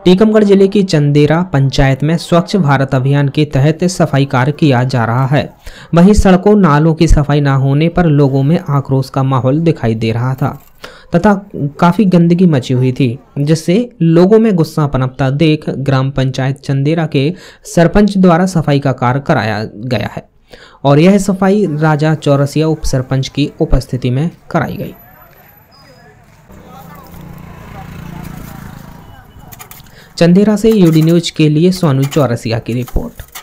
टीकमगढ़ जिले की चंदेरा पंचायत में स्वच्छ भारत अभियान के तहत सफाई कार्य किया जा रहा है। वहीं सड़कों नालों की सफाई न होने पर लोगों में आक्रोश का माहौल दिखाई दे रहा था तथा काफी गंदगी मची हुई थी, जिससे लोगों में गुस्सा पनपता देख ग्राम पंचायत चंदेरा के सरपंच द्वारा सफाई का कार्य कराया गया है और यह सफाई राजा चौरसिया उप सरपंच की उपस्थिति में कराई गई। चंदेरा से यूडी न्यूज के लिए सोनू चौरसिया की रिपोर्ट।